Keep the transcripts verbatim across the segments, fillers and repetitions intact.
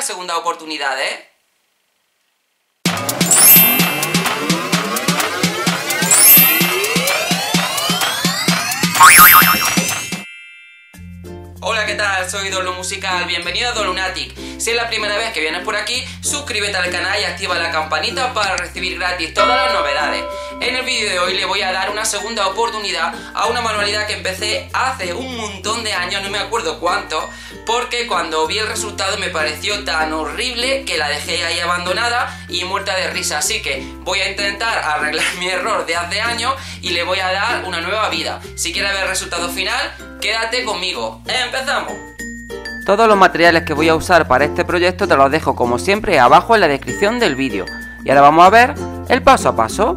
segunda oportunidad, ¿eh? Hola, ¿qué tal? Soy Dolo Musical, bienvenido a Dolunatic. Si es la primera vez que vienes por aquí, suscríbete al canal y activa la campanita para recibir gratis todas las novedades. En el vídeo de hoy le voy a dar una segunda oportunidad a una manualidad que empecé hace un montón de años, no me acuerdo cuánto, porque cuando vi el resultado me pareció tan horrible que la dejé ahí abandonada y muerta de risa. Así que voy a intentar arreglar mi error de hace años y le voy a dar una nueva vida. Si quieres ver el resultado final, quédate conmigo. ¡Empezamos! Todos los materiales que voy a usar para este proyecto te los dejo como siempre abajo en la descripción del vídeo. Y ahora vamos a ver el paso a paso.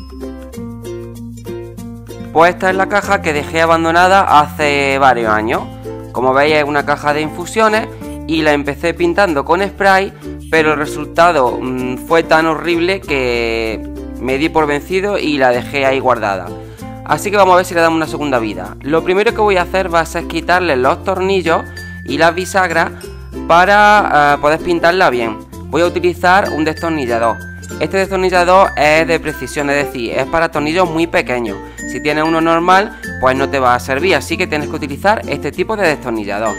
Pues esta es la caja que dejé abandonada hace varios años. Como veis es una caja de infusiones y la empecé pintando con spray, pero el resultado mmm, fue tan horrible que me di por vencido y la dejé ahí guardada. Así que vamos a ver si le damos una segunda vida. Lo primero que voy a hacer va a ser quitarle los tornillos y las bisagras para uh, poder pintarla bien. Voy a utilizar un destornillador. Este destornillador es de precisión, es decir, es para tornillos muy pequeños. Si tienes uno normal, pues no te va a servir, así que tienes que utilizar este tipo de destornillador.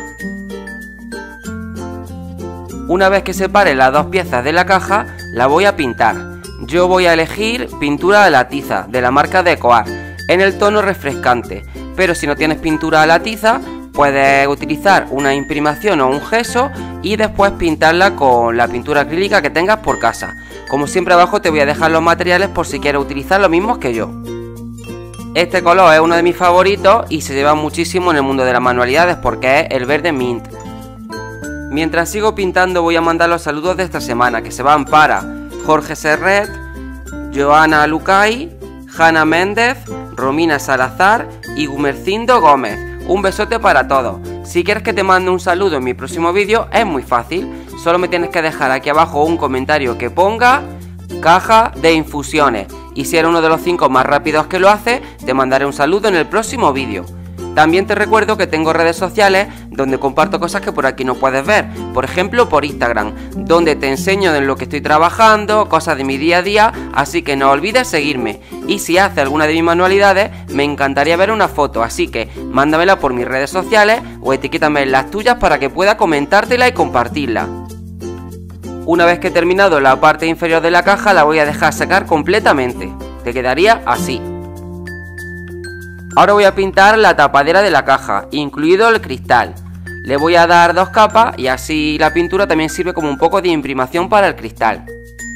Una vez que separe las dos piezas de la caja, la voy a pintar. Yo voy a elegir pintura a la tiza de la marca Decoart en el tono refrescante, pero si no tienes pintura a la tiza, puedes utilizar una imprimación o un gesso y después pintarla con la pintura acrílica que tengas por casa. Como siempre abajo te voy a dejar los materiales por si quieres utilizar los mismos que yo. Este color es uno de mis favoritos y se lleva muchísimo en el mundo de las manualidades porque es el verde mint. Mientras sigo pintando voy a mandar los saludos de esta semana, que se van para Jorge Serret, Joana Lucay, Hanna Méndez, Romina Salazar y Gumercindo Gómez. Un besote para todos. Si quieres que te mande un saludo en mi próximo vídeo es muy fácil. Solo me tienes que dejar aquí abajo un comentario que ponga caja de infusiones. Y si eres uno de los cinco más rápidos que lo hace, te mandaré un saludo en el próximo vídeo. También te recuerdo que tengo redes sociales donde comparto cosas que por aquí no puedes ver. Por ejemplo, por Instagram, donde te enseño en lo que estoy trabajando, cosas de mi día a día, así que no olvides seguirme. Y si haces alguna de mis manualidades, me encantaría ver una foto, así que mándamela por mis redes sociales o etiquétame en las tuyas para que pueda comentártela y compartirla. Una vez que he terminado la parte inferior de la caja, la voy a dejar secar completamente. Te quedaría así. Ahora voy a pintar la tapadera de la caja, incluido el cristal. Le voy a dar dos capas y así la pintura también sirve como un poco de imprimación para el cristal.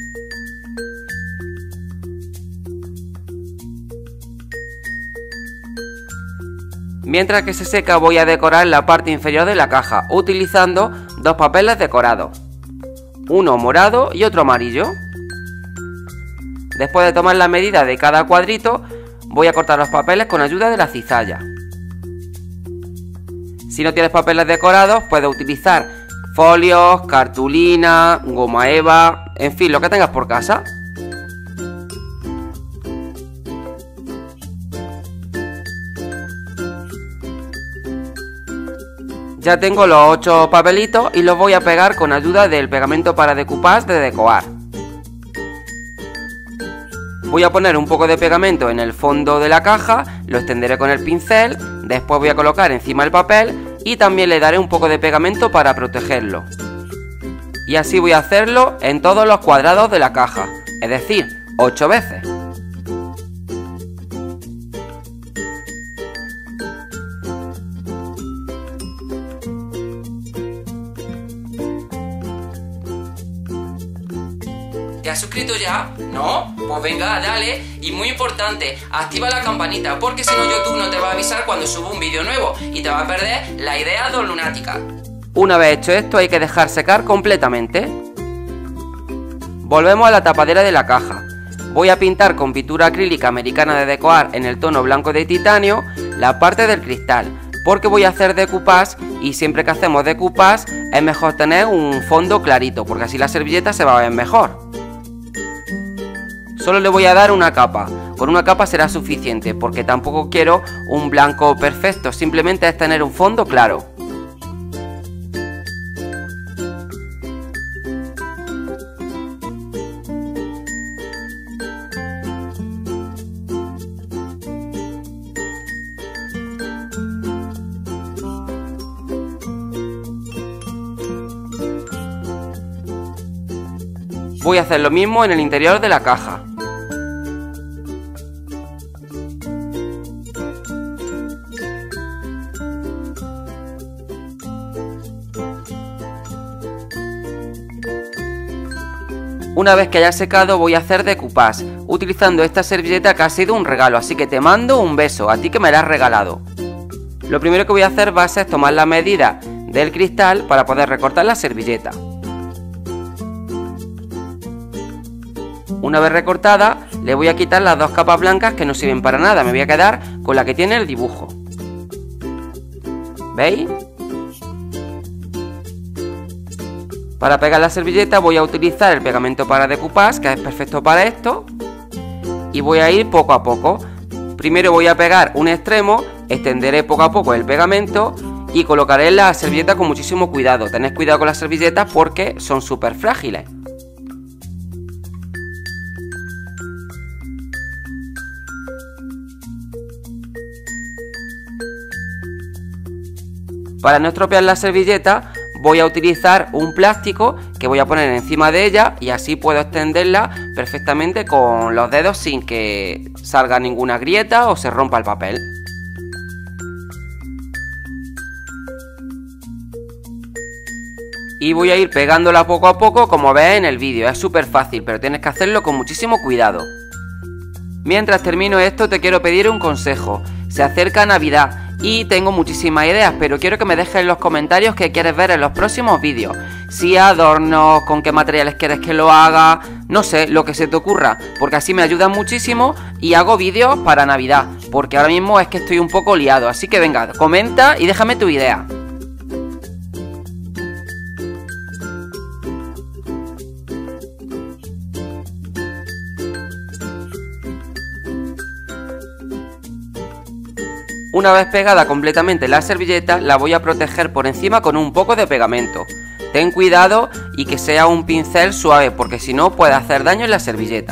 Mientras que se seca voy a decorar la parte inferior de la caja, utilizando dos papeles decorados. Uno morado y otro amarillo. Después de tomar la medida de cada cuadrito, voy a cortar los papeles con ayuda de la cizalla. Si no tienes papeles decorados, puedes utilizar folios, cartulina, goma eva, en fin, lo que tengas por casa. Ya tengo los ocho papelitos y los voy a pegar con ayuda del pegamento para decoupage de Decoart. Voy a poner un poco de pegamento en el fondo de la caja, lo extenderé con el pincel, después voy a colocar encima el papel y también le daré un poco de pegamento para protegerlo. Y así voy a hacerlo en todos los cuadrados de la caja, es decir, ocho veces. ¿Te has suscrito ya? ¿No? Pues venga, dale. Y muy importante, activa la campanita, porque si no YouTube no te va a avisar cuando subo un vídeo nuevo y te va a perder la idea dolunática. Una vez hecho esto hay que dejar secar completamente. Volvemos a la tapadera de la caja. Voy a pintar con pintura acrílica americana de Decoart en el tono blanco de titanio la parte del cristal, porque voy a hacer decoupage y siempre que hacemos decoupage es mejor tener un fondo clarito, porque así la servilleta se va a ver mejor. Solo le voy a dar una capa, con una capa será suficiente, porque tampoco quiero un blanco perfecto, simplemente es tener un fondo claro. Voy a hacer lo mismo en el interior de la caja. Una vez que haya secado voy a hacer decoupage, utilizando esta servilleta que ha sido un regalo, así que te mando un beso, a ti que me la has regalado. Lo primero que voy a hacer va a ser tomar la medida del cristal para poder recortar la servilleta. Una vez recortada, le voy a quitar las dos capas blancas que no sirven para nada, me voy a quedar con la que tiene el dibujo. ¿Veis? Para pegar la servilleta voy a utilizar el pegamento para decoupage, que es perfecto para esto. Y voy a ir poco a poco. Primero voy a pegar un extremo, extenderé poco a poco el pegamento y colocaré la servilleta con muchísimo cuidado. Tened cuidado con las servilletas porque son súper frágiles. Para no estropear la servilleta voy a utilizar un plástico que voy a poner encima de ella y así puedo extenderla perfectamente con los dedos sin que salga ninguna grieta o se rompa el papel. Y voy a ir pegándola poco a poco como ves en el vídeo, es súper fácil pero tienes que hacerlo con muchísimo cuidado. Mientras termino esto te quiero pedir un consejo, se acerca Navidad y tengo muchísimas ideas, pero quiero que me dejes en los comentarios qué quieres ver en los próximos vídeos. Si adornos, con qué materiales quieres que lo haga, no sé, lo que se te ocurra, porque así me ayuda muchísimo y hago vídeos para Navidad, porque ahora mismo es que estoy un poco liado, así que venga, comenta y déjame tu idea. Una vez pegada completamente la servilleta, la voy a proteger por encima con un poco de pegamento. Ten cuidado y que sea un pincel suave, porque si no puede hacer daño en la servilleta.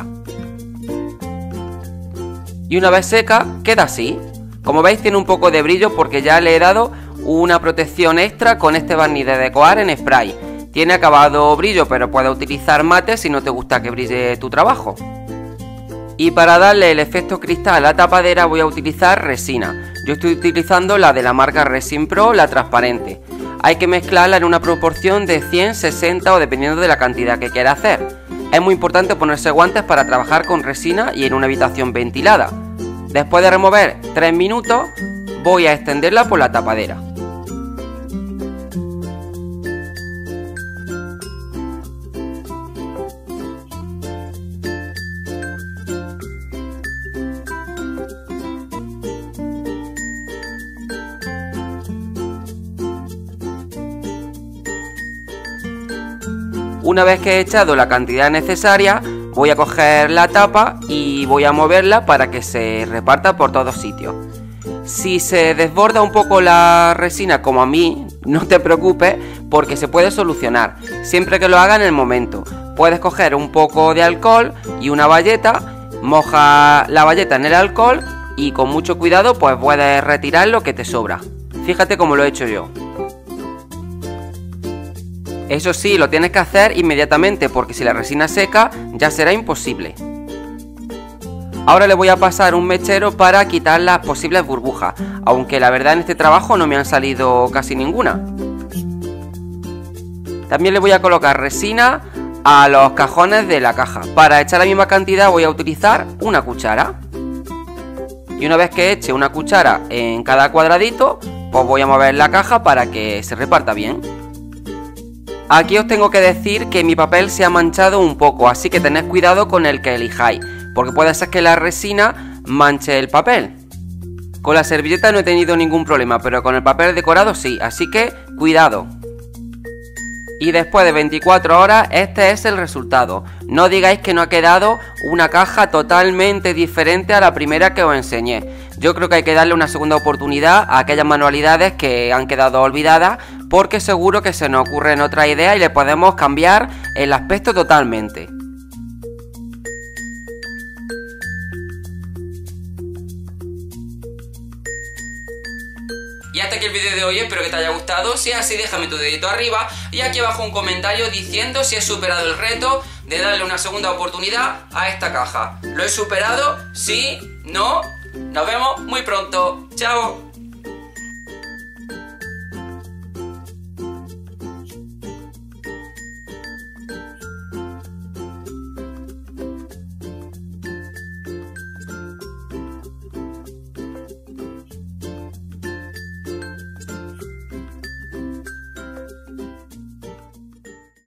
Y una vez seca, queda así. Como veis tiene un poco de brillo porque ya le he dado una protección extra con este barniz de decorar en spray. Tiene acabado brillo, pero puedes utilizar mate si no te gusta que brille tu trabajo. Y para darle el efecto cristal a la tapadera voy a utilizar resina. Yo estoy utilizando la de la marca Resin Pro, la transparente. Hay que mezclarla en una proporción de cien, sesenta o dependiendo de la cantidad que quiera hacer. Es muy importante ponerse guantes para trabajar con resina y en una habitación ventilada. Después de remover tres minutos voy a extenderla por la tapadera. Una vez que he echado la cantidad necesaria, voy a coger la tapa y voy a moverla para que se reparta por todos sitios. Si se desborda un poco la resina como a mí, no te preocupes porque se puede solucionar, siempre que lo haga en el momento. Puedes coger un poco de alcohol y una bayeta, moja la bayeta en el alcohol y con mucho cuidado pues puedes retirar lo que te sobra. Fíjate cómo lo he hecho yo. Eso sí, lo tienes que hacer inmediatamente porque si la resina seca ya será imposible. Ahora le voy a pasar un mechero para quitar las posibles burbujas, aunque la verdad en este trabajo no me han salido casi ninguna. También le voy a colocar resina a los cajones de la caja. Para echar la misma cantidad voy a utilizar una cuchara. Y una vez que eche una cuchara en cada cuadradito, pues voy a mover la caja para que se reparta bien. Aquí os tengo que decir que mi papel se ha manchado un poco, así que tened cuidado con el que elijáis, porque puede ser que la resina manche el papel. Con la servilleta no he tenido ningún problema, pero con el papel decorado sí, así que cuidado. Y después de veinticuatro horas este es el resultado. No digáis que no ha quedado una caja totalmente diferente a la primera que os enseñé. Yo creo que hay que darle una segunda oportunidad a aquellas manualidades que han quedado olvidadas, porque seguro que se nos ocurren otras ideas y le podemos cambiar el aspecto totalmente. Y hasta aquí el vídeo de hoy, espero que te haya gustado. Si es así, déjame tu dedito arriba y aquí abajo un comentario diciendo si has superado el reto de darle una segunda oportunidad a esta caja. ¿Lo he superado? ¿Sí? ¿No? Nos vemos muy pronto. ¡Chao!